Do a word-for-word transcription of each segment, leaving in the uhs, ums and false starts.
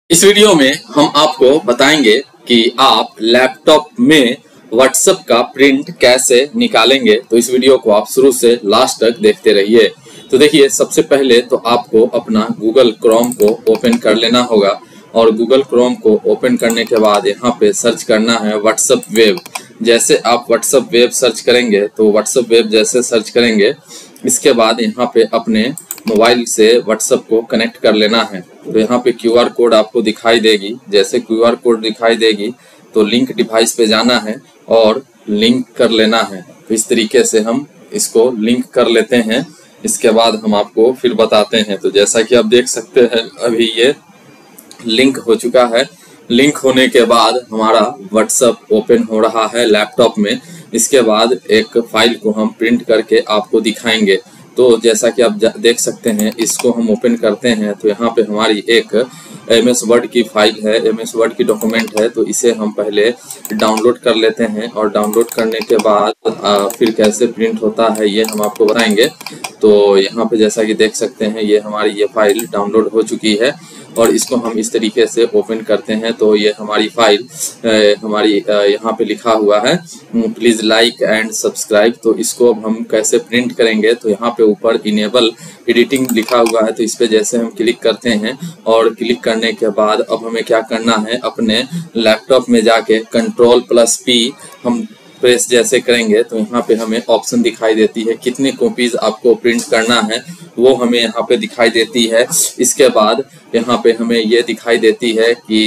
इस वीडियो में हम आपको बताएंगे कि आप लैपटॉप में व्हाट्सएप का प्रिंट कैसे निकालेंगे। तो इस वीडियो को आप शुरू से लास्ट तक देखते रहिए। तो देखिए, सबसे पहले तो आपको अपना गूगल क्रोम को ओपन कर लेना होगा और गूगल क्रोम को ओपन करने के बाद यहाँ पे सर्च करना है व्हाट्सएप वेब। जैसे आप व्हाट्सएप वेब सर्च करेंगे तो व्हाट्सएप वेब जैसे सर्च करेंगे, इसके बाद यहाँ पे अपने मोबाइल से व्हाट्सएप को कनेक्ट कर लेना है। तो यहाँ पे क्यूआर कोड आपको दिखाई देगी। जैसे क्यूआर कोड दिखाई देगी तो लिंक डिवाइस पे जाना है और लिंक कर लेना है। तो इस तरीके से हम इसको लिंक कर लेते हैं। इसके बाद हम आपको फिर बताते हैं। तो जैसा कि आप देख सकते हैं, अभी ये लिंक हो चुका है। लिंक होने के बाद हमारा व्हाट्सएप ओपन हो रहा है लैपटॉप में। इसके बाद एक फाइल को हम प्रिंट करके आपको दिखाएंगे। तो जैसा कि आप देख सकते हैं, इसको हम ओपन करते हैं तो यहाँ पे हमारी एक एम एस वर्ड की फाइल है, एम एस वर्ड की डॉक्यूमेंट है। तो इसे हम पहले डाउनलोड कर लेते हैं और डाउनलोड करने के बाद आ, फिर कैसे प्रिंट होता है ये हम आपको बताएंगे। तो यहाँ पे जैसा कि देख सकते हैं, ये हमारी ये फाइल डाउनलोड हो चुकी है और इसको हम इस तरीके से ओपन करते हैं। तो ये हमारी फाइल ए, हमारी यहाँ पे लिखा हुआ है प्लीज लाइक एंड सब्सक्राइब। तो इसको अब हम कैसे प्रिंट करेंगे, तो यहाँ पे ऊपर इनेबल एडिटिंग लिखा हुआ है। तो इस पे जैसे हम क्लिक करते हैं और क्लिक करने के बाद अब हमें क्या करना है, अपने लैपटॉप में जाके कंट्रोल प्लस पी हम प्रेस जैसे करेंगे तो यहाँ पे हमें ऑप्शन दिखाई देती है, कितने कॉपीज आपको प्रिंट करना है वो हमें यहाँ पे दिखाई देती है। इसके बाद यहाँ पे हमें ये दिखाई देती है कि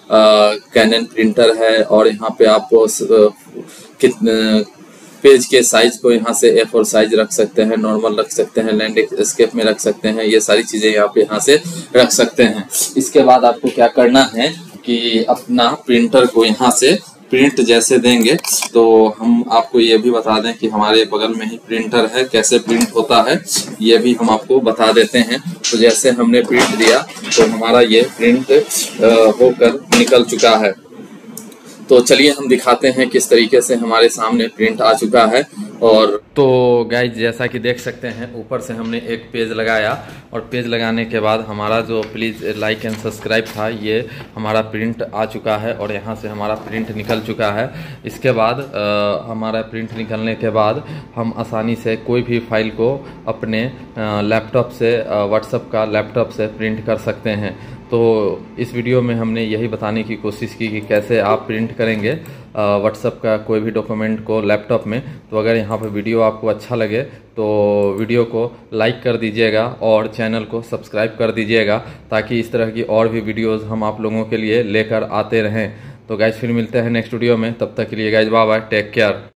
कैनन प्रिंटर है और यहाँ पे आपको कितने पेज के साइज को यहाँ से ए फोर साइज रख सकते हैं, नॉर्मल रख सकते हैं, लैंडस्केप में रख सकते हैं। ये सारी चीजें यहाँ पे यहाँ से रख सकते हैं। इसके बाद आपको क्या करना है कि अपना प्रिंटर को यहाँ से प्रिंट जैसे देंगे। तो हम आपको ये भी बता दें कि हमारे बगल में ही प्रिंटर है, कैसे प्रिंट होता है ये भी हम आपको बता देते हैं। तो जैसे हमने प्रिंट दिया तो हमारा ये प्रिंट होकर निकल चुका है। तो चलिए हम दिखाते हैं किस तरीके से हमारे सामने प्रिंट आ चुका है। और तो गाइज, जैसा कि देख सकते हैं, ऊपर से हमने एक पेज लगाया और पेज लगाने के बाद हमारा जो प्लीज़ लाइक एंड सब्सक्राइब था ये हमारा प्रिंट आ चुका है और यहाँ से हमारा प्रिंट निकल चुका है। इसके बाद आ, हमारा प्रिंट निकलने के बाद हम आसानी से कोई भी फाइल को अपने लैपटॉप से, व्हाट्सएप का लैपटॉप से प्रिंट कर सकते हैं। तो इस वीडियो में हमने यही बताने की कोशिश की कि कैसे आप प्रिंट करेंगे व्हाट्सएप का कोई भी डॉक्यूमेंट को लैपटॉप में। तो अगर यहाँ पर वीडियो आपको अच्छा लगे तो वीडियो को लाइक कर दीजिएगा और चैनल को सब्सक्राइब कर दीजिएगा, ताकि इस तरह की और भी वीडियोस हम आप लोगों के लिए लेकर आते रहें। तो गाइज, फिर मिलते हैं नेक्स्ट वीडियो में। तब तक के लिए guys, bye bye, take care.